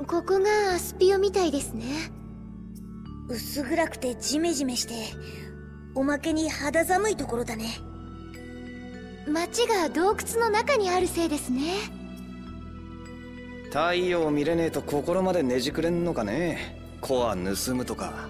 ここがアスピオみたいですね。 薄暗くてジメジメして、おまけに肌寒いところだね。 町が洞窟の中にあるせいですね。 太陽見れねえと心までねじくれんのかね。コア盗むとか。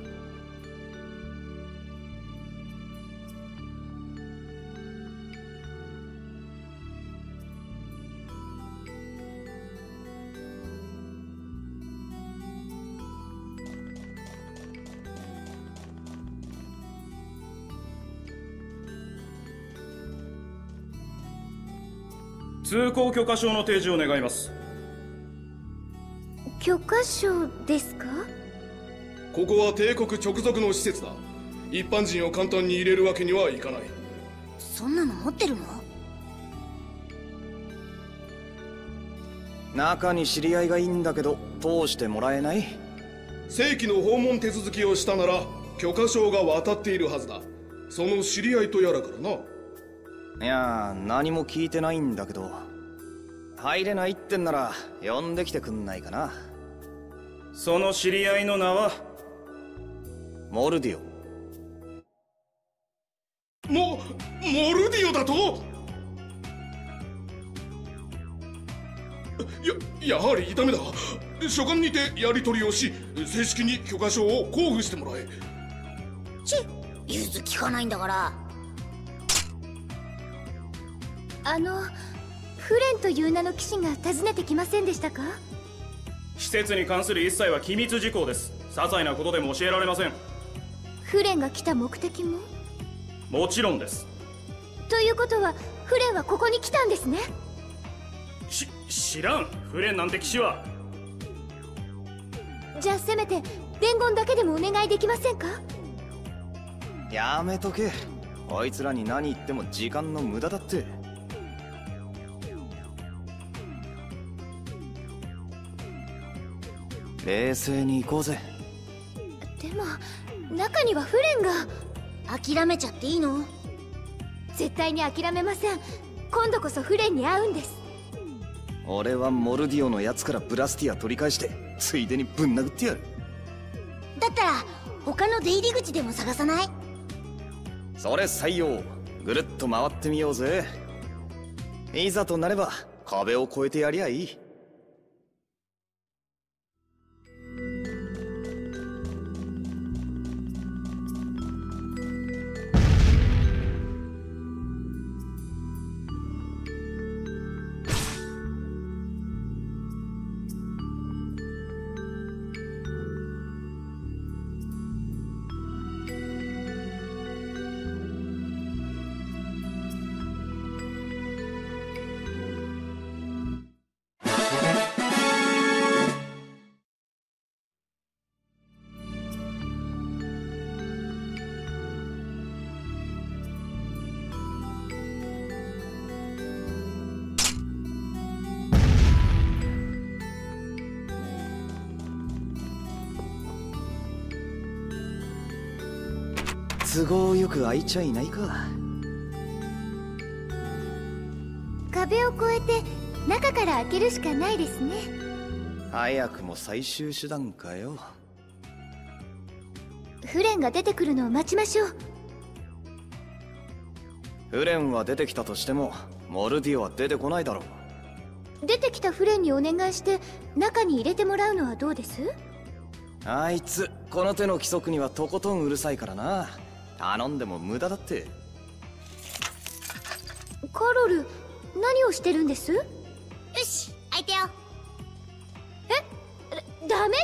通行許可証の提示を願います。 許可証ですか？ ここは帝国直属の施設だ。一般人を簡単に入れるわけにはいかない。 そんなの持ってるの？ 中に知り合いがいいんだけど通してもらえない？ 正規の訪問手続きをしたなら許可証が渡っているはずだ。その知り合いとやらからな。 いや何も聞いてないんだけど、入れないってんなら呼んできてくんないかな。 その知り合いの名は？ モルディオ。 モルディオだと？やはりダメだ。書簡にてやり取りをし、正式に許可証を交付してもらえ。 融通聞かないんだから。 フレンという名の騎士が訪ねてきませんでしたか？ 施設に関する一切は機密事項です。些細なことでも教えられません。 フレンが来た目的も？ もちろんです。 ということはフレンはここに来たんですね。 知らん。フレンなんて騎士は。 じゃあせめて伝言だけでもお願いできませんか？ やめとけ。あいつらに何言っても時間の無駄だって。冷静に行こうぜ。 でも中にはフレンが。 諦めちゃっていいの？ 絶対に諦めません。今度こそフレンに会うんです。 俺はモルディオのやつからブラスティア取り返してついでにぶん殴ってやる。 だったら他の出入り口でも探さない？ それ採用。ぐるっと回ってみようぜ。いざとなれば壁を越えてやりゃいい。都合よく開いちゃいないか。 壁を越えて中から開けるしかないですね。 早くも最終手段かよ。 フレンが出てくるのを待ちましょう。 フレンは出てきたとしてもモルディオは出てこないだろう。 出てきたフレンにお願いして中に入れてもらうのはどうです？ あいつこの手の規則にはとことんうるさいからな。頼んでも無駄だって。 カロル、何をしてるんです？ よし、開いてよ。 ダメです。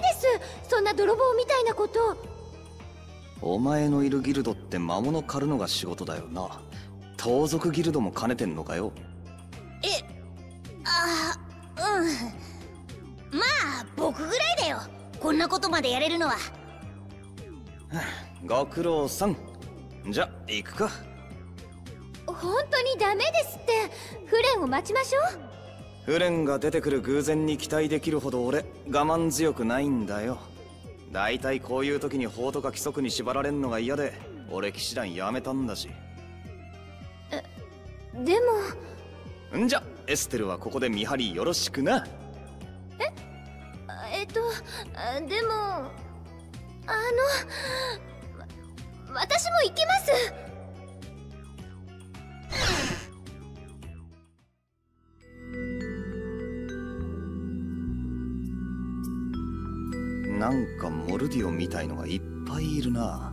そんな泥棒みたいなこと。 お前のいるギルドって魔物狩るのが仕事だよな。盗賊ギルドも兼ねてんのかよ。 まあ僕ぐらいだよ、こんなことまでやれるのは。 ご苦労さん。じゃ行くか。 本当にダメですって。フレンを待ちましょう。 フレンが出てくる偶然に期待できるほど俺我慢強くないんだよ。だいたいこういう時に法とか規則に縛られんのが嫌で俺騎士団辞めたんだし。 でも。 んじゃエステルはここで見張りよろしくな。 でも私も行きます。 なんかモルディオみたいのがいっぱいいるな。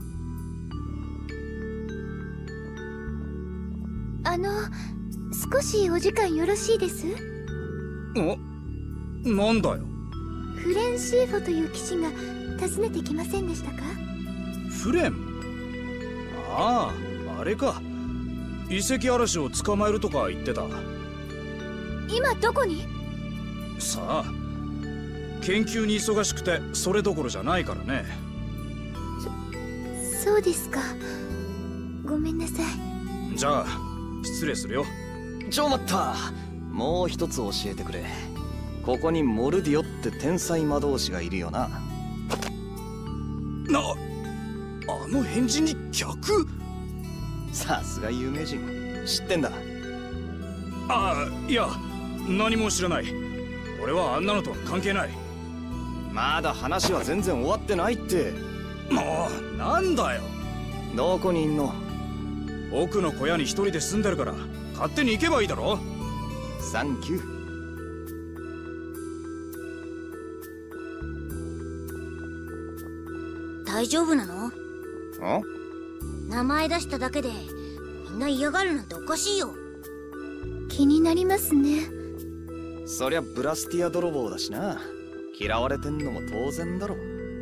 少しお時間よろしいです？ なんだよ。 フレンシーフォという騎士が訪ねてきませんでしたか？ フレン？ああれか。遺跡嵐を捕まえるとか言ってた。 今どこに？ さあ、研究に忙しくてそれどころじゃないからね。 そうですか。ごめんなさい。 じゃあ失礼するよ。 待った。もう一つ教えてくれ。ここにモルディオって天才魔導士がいるよな。 あの変人に客？ さすが有名人、知ってんだ。 いや、何も知らない。俺はあんなのとは関係ない。 まだ話は全然終わってないって。 もうなんだよ。 どこにいんの？ 奥の小屋に一人で住んでるから勝手に行けばいいだろ。 サンキュー。 大丈夫なの？ ん？ 名前出しただけでみんな嫌がるなんておかしいよ。 気になりますね。 そりゃブラスティア泥棒だしな。嫌われてんのも当然だろ。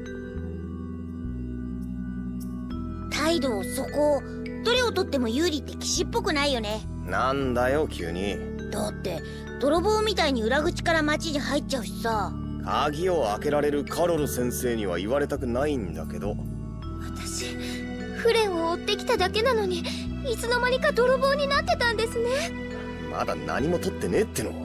態度、そこどれをとっても有利って騎士っぽくないよね。 なんだよ急に。 だって泥棒みたいに裏口から町に入っちゃうしさ。 鍵を開けられるカロル先生には言われたくないんだけど。 私フレンを追ってきただけなのに、いつの間にか泥棒になってたんですね。 まだ何も取ってねえっての。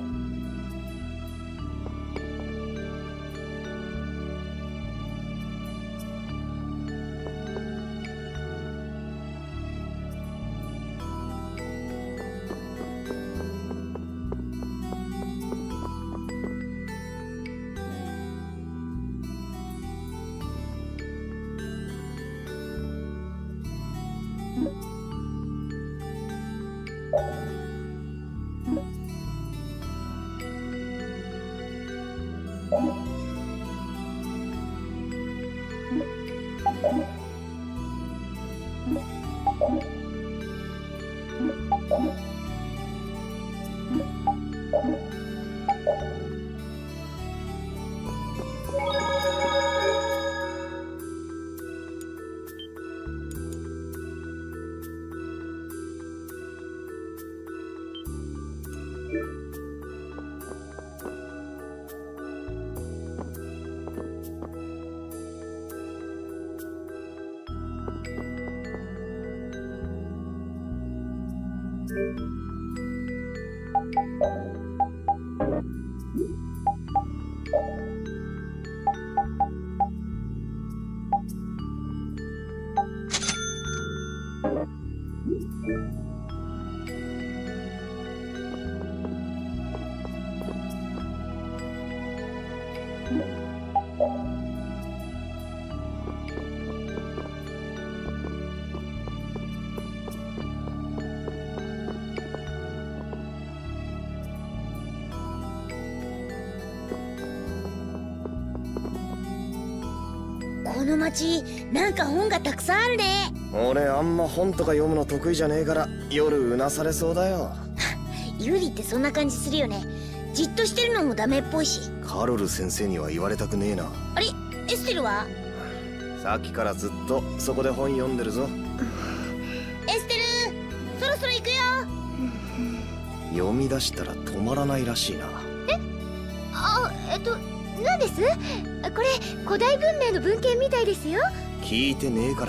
この町なんか本がたくさんあるね。 俺あんま本とか読むの得意じゃねえから夜うなされそうだよ。 ユリってそんな感じするよね。じっとしてるのもダメっぽいし。 カロル先生には言われたくねえな。 あれ、エステルは？ さっきからずっとそこで本読んでるぞ。 エステル、そろそろ行くよ。 読み出したら止まらないらしいな。 何です？これ古代文明の文献みたいですよ。 聞いてねえから。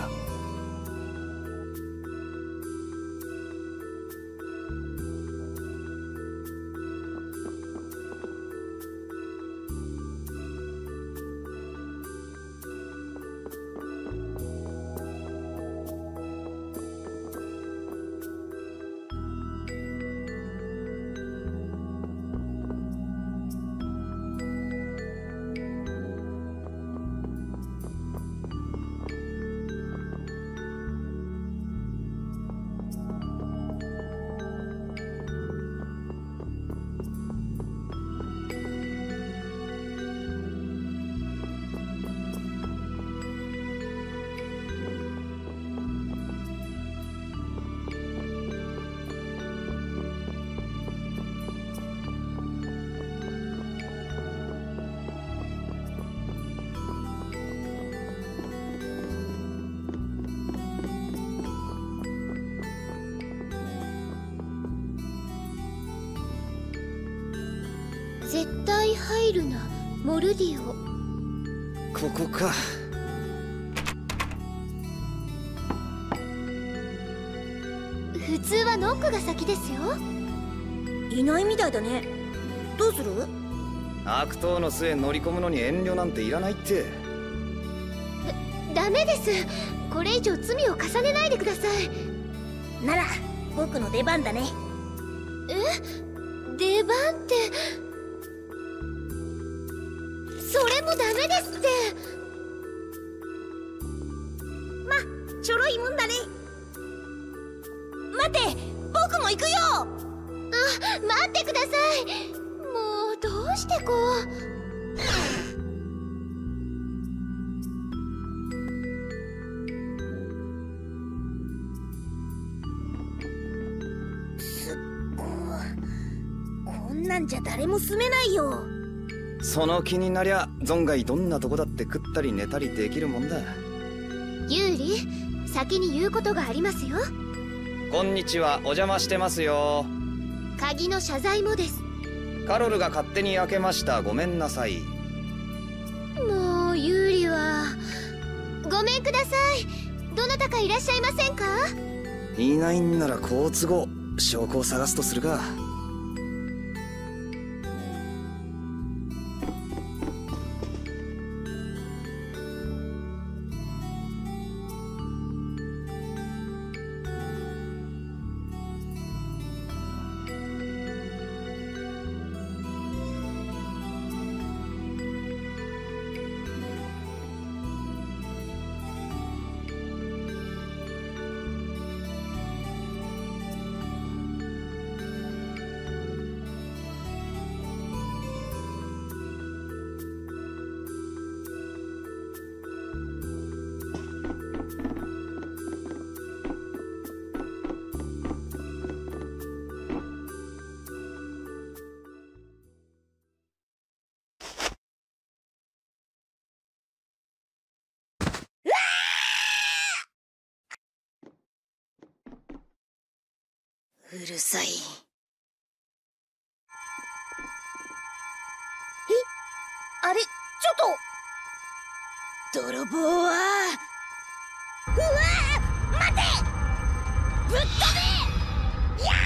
絶対入るな、モルディオ。 ここか。 普通はノックが先ですよ。 いないみたいだね。どうする？ 悪党の末乗り込むのに遠慮なんていらないって。 ダメです。これ以上罪を重ねないでください。 なら僕の出番だね。 出番って、それもダメですって。 ま、ちょろいもんだね。待って、僕も行くよ。 待ってください。もうどうしてこう。 こんなんじゃ誰も住めないよ。 その気になりゃ存外どんなとこだって食ったり寝たりできるもんだ。 ユーリ、先に言うことがありますよ。 こんにちは、お邪魔してますよ。 鍵の謝罪もです。 カロルが勝手に開けました。ごめんなさい。 もうユーリは。ごめんください。どなたかいらっしゃいませんか？ いないんなら好都合、証拠を探すとするか。 うるさい。あれ、ちょっと泥棒は。うわー、待て、ぶっ飛べ。や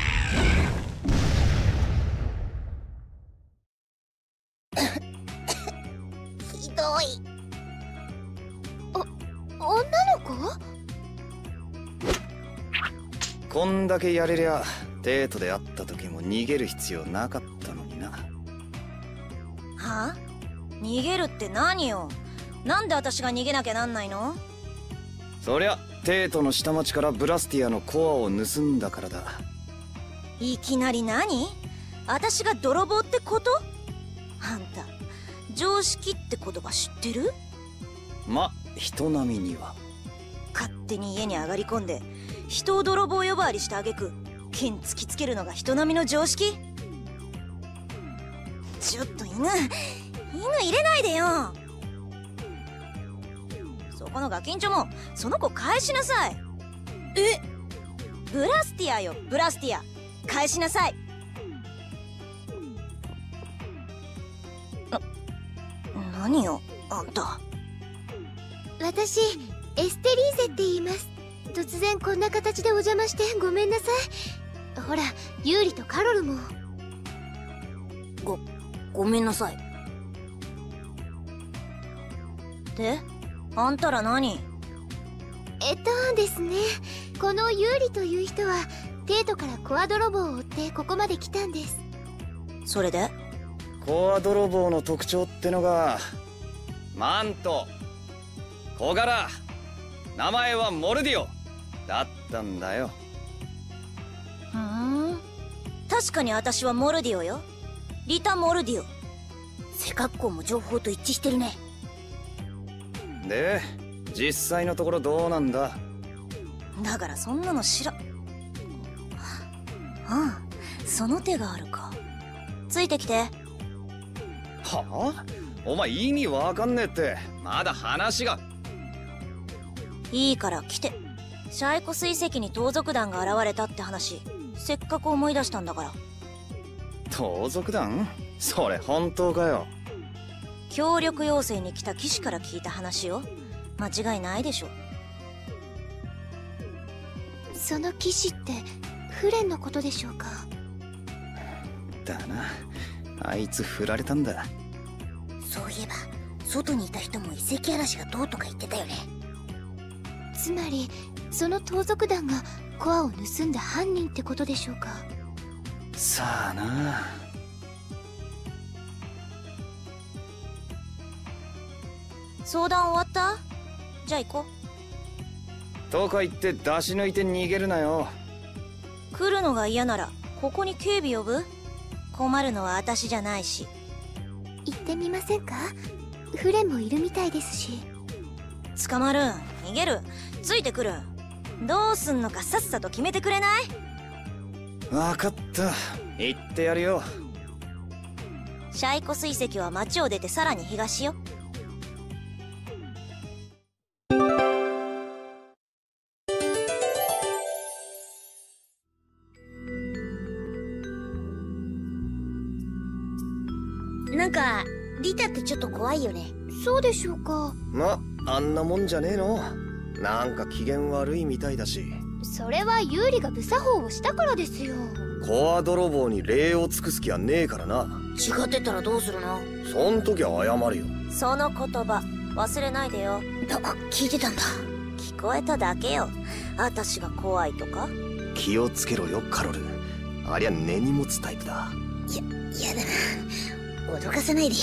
ーひどい。 女の子？ こんだけやれりゃデートで会った時も逃げる必要なかったのにな。 はあ？逃げるって何よ。なんで私が逃げなきゃなんないの？ そりゃテートの下町からブラスティアのコアを盗んだからだ。 いきなり何？私が泥棒ってこと？あんた常識って言葉知ってる？ ま、人並みには。 勝手に家に上がり込んで人を泥棒呼ばわりしてあげく剣突きつけるのが人並みの常識？ちょっと犬入れないでよ。そこのガキンチョもその子返しなさい。ブラスティアよ、ブラスティア、返しなさい。何よあんた。 私エステリーゼって言います。突然こんな形でお邪魔してごめんなさい。ほらユーリとカロルも。 ごめんなさい。であんたら何？ ですね、このユーリという人はテートからコア泥棒を追ってここまで来たんです。 それで？ コア泥棒の特徴ってのがマント、小柄、名前はモルディオだったんだよ。 ふん、確かに私はモルディオよ。リタ・モルディオ。背格好も情報と一致してるね。 で実際のところどうなんだ？ だからそんなのその手があるか。ついてきて。 はあ？お前意味わかんねえって。まだ話が。 いいから来て。シャイコス遺跡に盗賊団が現れたって話せっかく思い出したんだから。 盗賊団？それ本当かよ。 協力要請に来た騎士から聞いた話よ。間違いないでしょ。 その騎士ってフレンのことでしょうか？ だな、あいつ振られたんだ。 そういえば外にいた人も遺跡嵐がどうとか言ってたよね。 つまりその盗賊団がコアを盗んだ犯人ってことでしょうか？ さあな。 相談終わった？じゃあ行こう。 とか言って出し抜いて逃げるなよ。 来るのが嫌ならここに警備呼ぶ？困るのは私じゃないし。 行ってみませんか？フレンもいるみたいですし。 捕まる？逃げる？ついてくる？どうすんのかさっさと決めてくれない？ 分かった、行ってやるよ。 シャイコス遺跡は町を出てさらに東よ。なんかリタってちょっと怖いよね。 そうでしょうか？ あんなもんじゃねえの。なんか機嫌悪いみたいだし。 それはユーリが無作法をしたからですよ。 コア泥棒に礼を尽くす気はねえからな。 違ってたらどうするの？ そん時は謝るよ。 その言葉忘れないでよ。聞いてたんだ。聞こえただけよ。私が怖いとか。 気をつけろよカロル。ありゃ根に持つタイプだ。 やだな。脅かさないでよ。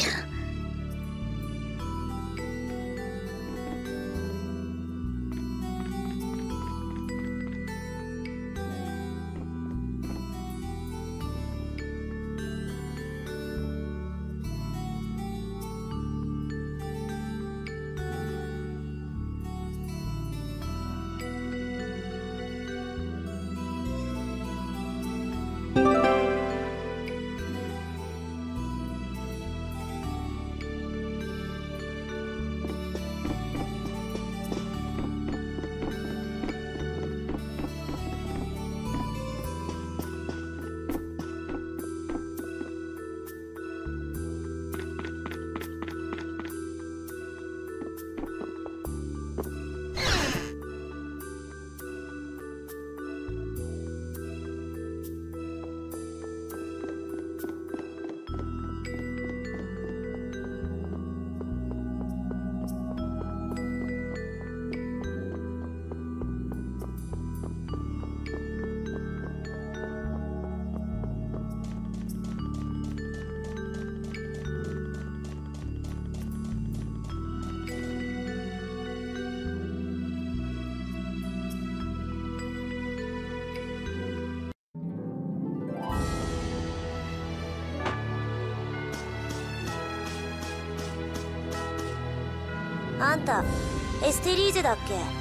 あんたエステリーゼだっけ？ はい、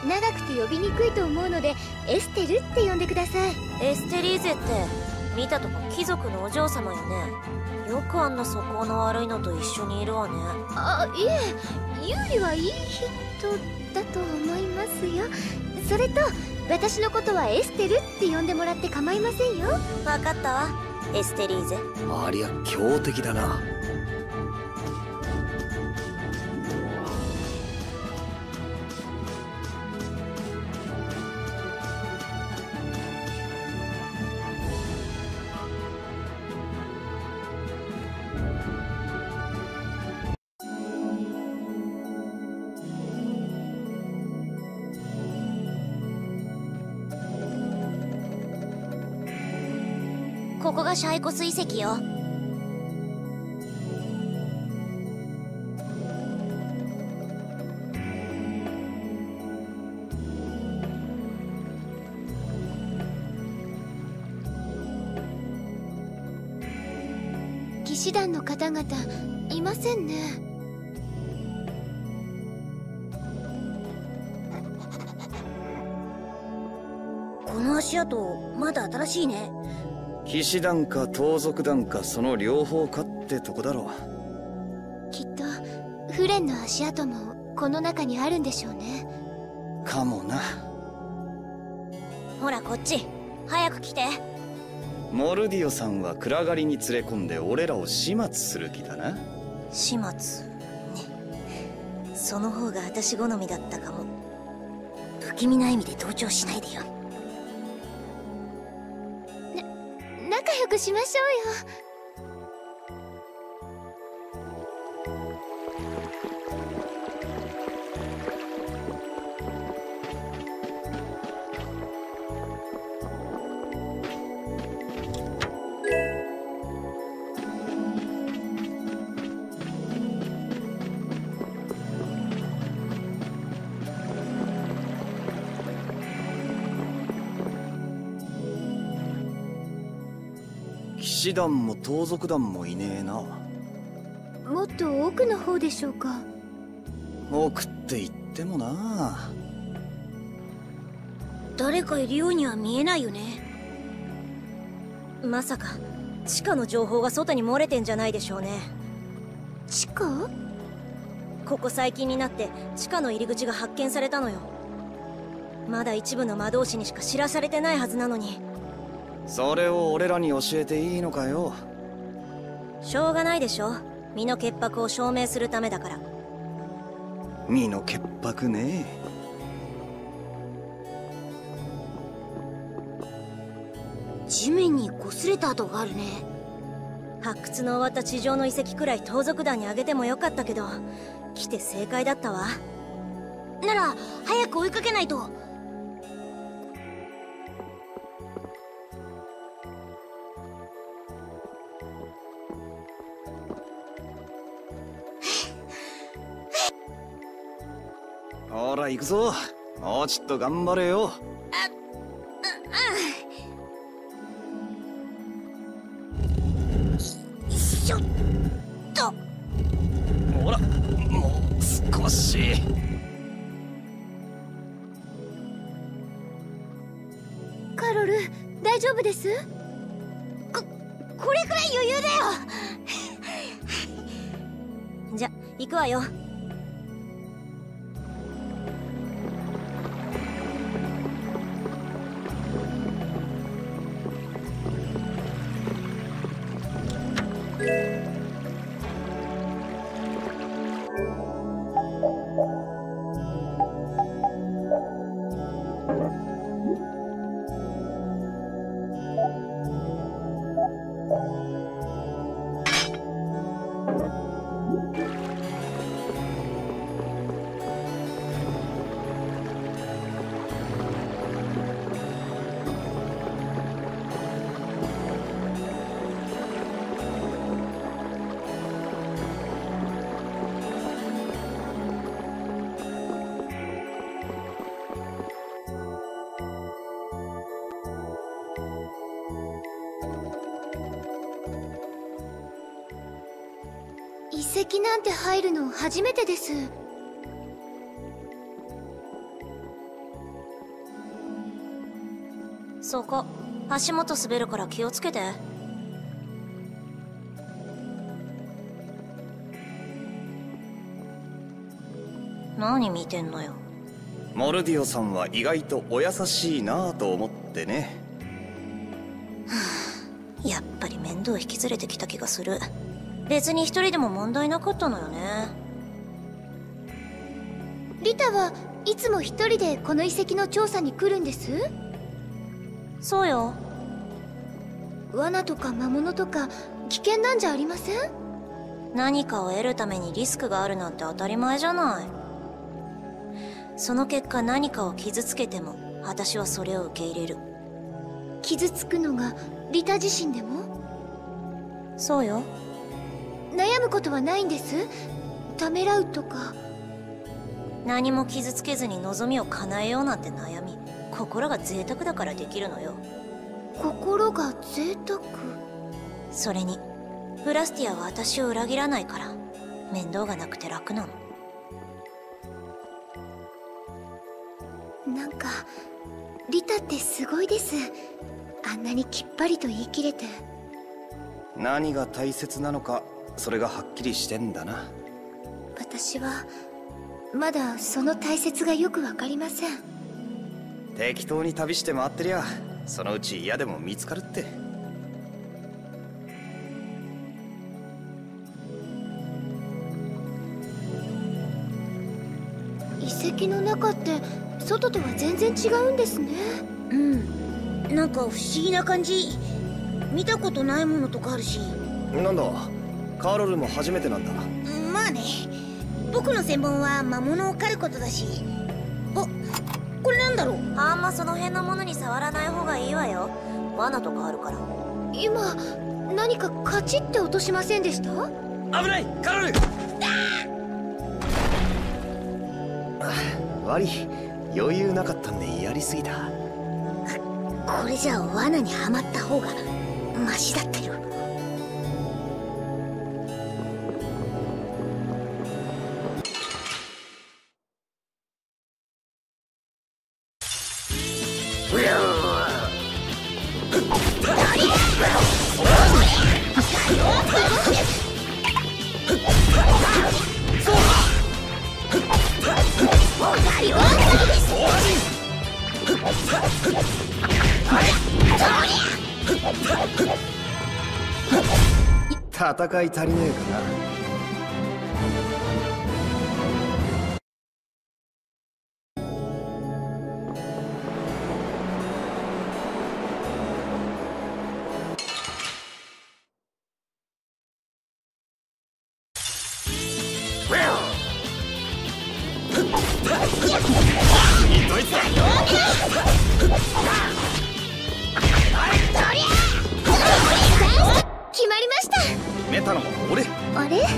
長くて呼びにくいと思うのでエステルって呼んでください。 エステリーゼって見たとこ貴族のお嬢様よね。よくあんな素行の悪いのと一緒にいるわね。 いえ、ユーリはいい人だと思いますよ。それと私のことはエステルって呼んでもらって構いませんよ。 分かったわ、エステリーゼ。 ありゃ強敵だな。 ここがシャイコス遺跡よ。 騎士団の方々いませんね。 この足跡まだ新しいね。 騎士団か盗賊団かその両方かってとこだろう。きっとフレンの足跡もこの中にあるんでしょうね。 かもな。 ほらこっち早く来て。 モルディオさんは暗がりに連れ込んで俺らを始末する気だな。 始末ね。その方が私好みだったかも。不気味な意味で同調しないでよ。 仲良くしましょうよ。 騎士団も盗賊団もいねえな。 もっと奥の方でしょうか。 奥って言ってもな。 誰かいるようには見えないよね。まさか地下の情報が外に漏れてんじゃないでしょうね。 地下？ ここ最近になって地下の入り口が発見されたのよ。まだ一部の魔導士にしか知らされてないはずなのに。 それを俺らに教えていいのかよ。 しょうがないでしょ。身の潔白を証明するためだから。 身の潔白ね。 地面に擦れた跡があるね。発掘の終わった地上の遺跡くらい盗賊団にあげてもよかったけど、来て正解だったわ。なら早く追いかけないと。 ほら行くぞ。もうちょっと頑張れよ。 ちょっと。 ほらもう少し。 カロル、大丈夫です？ これくらい余裕だよ。じゃ行くわよ。 遺跡なんて入るの初めてです。 そこ足元滑るから気をつけて。何見てんのよ。 モルディオさんは意外とお優しいなぁと思ってね。 やっぱり面倒引き連れてきた気がする。別に一人でも問題なかったのよね。 リタはいつも一人でこの遺跡の調査に来るんです？ そうよ。 罠とか魔物とか危険なんじゃありません？ 何かを得るためにリスクがあるなんて当たり前じゃない。その結果何かを傷つけても私はそれを受け入れる。 傷つくのがリタ自身でも？ そうよ。 悩むことはないんです？ためらうとか。 何も傷つけずに望みを叶えようなんて悩み、心が贅沢だからできるのよ。 心が贅沢？ それにブラスティアは私を裏切らないから面倒がなくて楽なの。 なんかリタってすごいです。あんなにきっぱりと言い切れて。 何が大切なのかそれがはっきりしてんだな。 私はまだその大切がよくわかりません。 適当に旅して回ってりゃそのうち嫌でも見つかるって。 石の中って外とは全然違うんですね。 うん、なんか不思議な感じ。見たことないものとかあるし。 なんだ、カロルも初めてなんだ。 まあね、僕の専門は魔物を狩ることだし。あ、これなんだろう。あんまその辺のものに触らない方がいいわよ。罠とかあるから。 今何かカチッて落としませんでした？ 危ない、カロル。悪い、余裕なかったんでやりすぎた。 これじゃあ罠にはまった方がマシだってる。 戦い足りねえかな。 決まりました。 決めたのも俺。 あれ？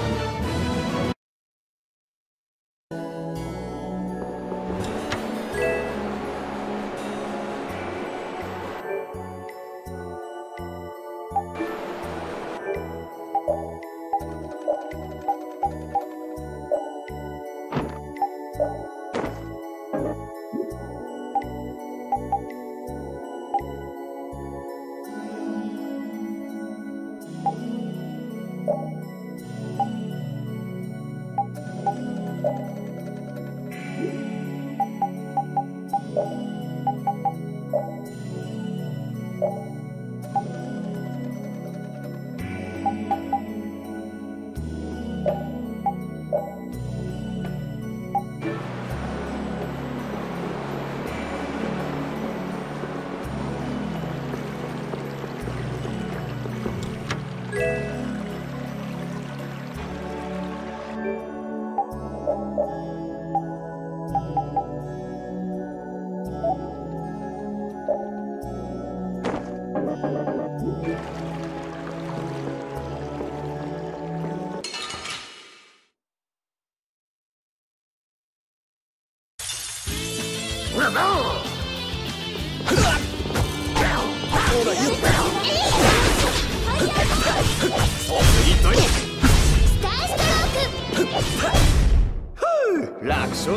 楽勝。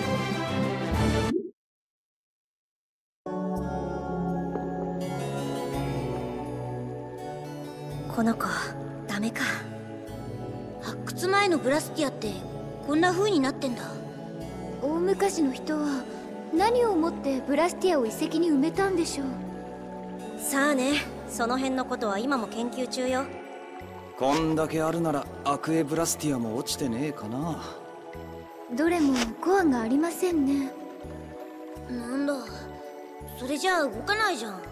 この子ダメか。発掘前のブラスティアってこんな風になってんだ。 大昔の人は何をもってブラスティアを遺跡に埋めたんでしょう。 さあね、その辺のことは今も研究中よ。 こんだけあるならアクエブラスティアも落ちてねえかな。 どれもコアがありませんね。 なんだ、それじゃあ動かないじゃん。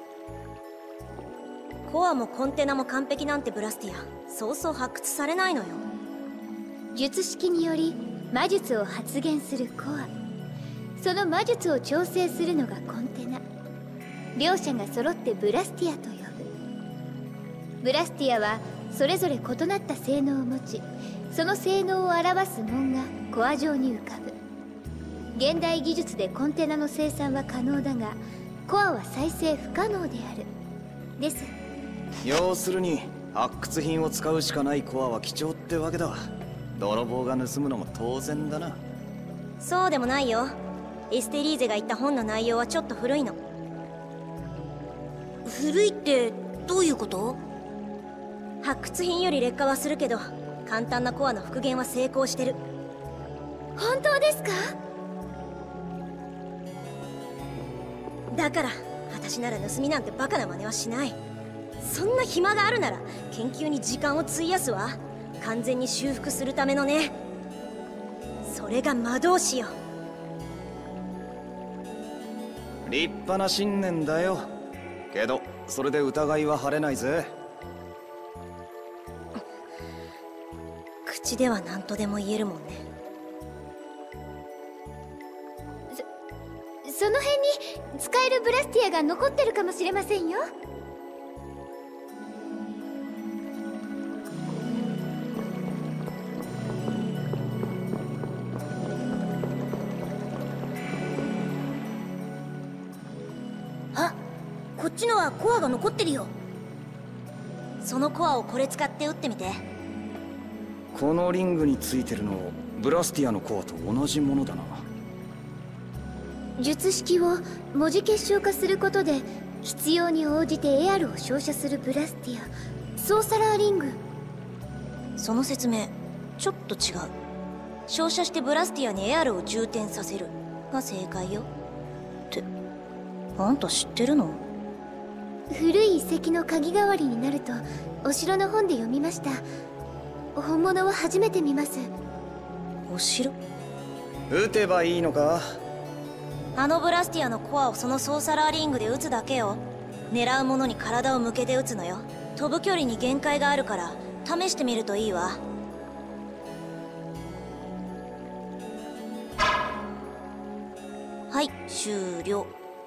コアもコンテナも完璧なんてブラスティアそうそう発掘されないのよ。 術式により魔術を発現するコア、その魔術を調整するのがコンテナ。両者が揃ってブラスティアと呼ぶ。ブラスティアはそれぞれ異なった性能を持ち、その性能を表す紋がコア上に浮かぶ。現代技術でコンテナの生産は可能だが、コアは再生不可能である。です。 要するに発掘品を使うしかないコアは貴重ってわけだ。泥棒が盗むのも当然だな。 そうでもないよ。エステリーゼが言った本の内容はちょっと古いの。古いってどういうこと？発掘品より劣化はするけど、簡単なコアの復元は成功してる。 本当ですか？ だから私なら盗みなんてバカな真似はしない。そんな暇があるなら研究に時間を費やすわ。完全に修復するためのね。それが魔導士よ。 立派な信念だよ。けどそれで疑いは晴れないぜ。 口では何とでも言えるもんね。 その辺に使えるブラスティアが残ってるかもしれませんよ。 あ、こっちのはコアが残ってるよ。そのコアをこれ使って撃ってみて。 このリングについてるのブラスティアのコアと同じものだな。 術式を文字結晶化することで必要に応じてエアルを照射するブラスティア、ソーサラーリング。 その説明ちょっと違う。照射してブラスティアにエアルを充填させるが正解よ。ってあんた知ってるの？ 古い遺跡の鍵代わりになるとお城の本で読みました。本物は初めて見ます。 お城？ 撃てばいいのか？ あのブラスティアのコアをそのソーサラーリングで撃つだけよ。狙うものに体を向けて撃つのよ。飛ぶ距離に限界があるから試してみるといいわ。はい、終了。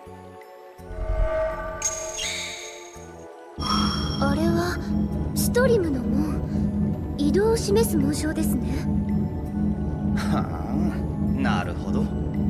あれはストリムの門、移動を示す紋章ですね。 はあ、なるほど。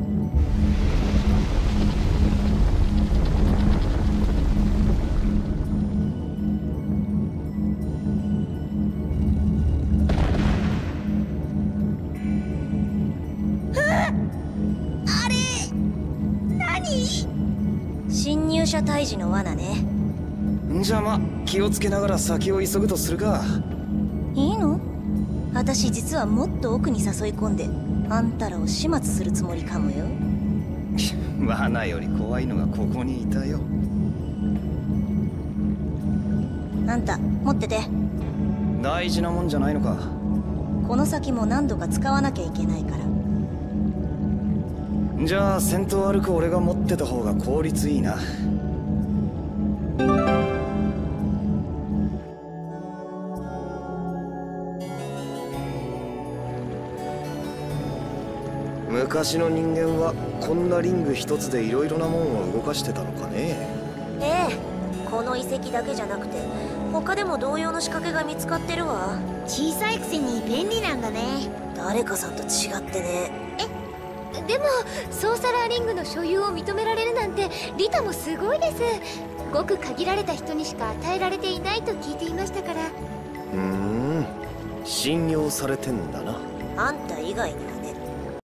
侵入者退治の罠ね。 じゃあま、気をつけながら先を急ぐとするか。 いいの？私実はもっと奥に誘い込んであんたらを始末するつもりかもよ。 罠より怖いのがここにいたよ。 あんた持ってて。 大事なもんじゃないのか。 この先も何度か使わなきゃいけないから。 じゃあ先頭歩く俺が持ってた方が効率いいな。昔の人間はこんなリング一つでいろいろなもんを動かしてたのかね。 ええ、この遺跡だけじゃなくて他でも同様の仕掛けが見つかってるわ。 小さいくせに便利なんだね。 誰かさんと違ってね。 でもソーサラーリングの所有を認められるなんてリタもすごいです。ごく限られた人にしか与えられていないと聞いていましたから。 信用されてんだな。 あんた以外には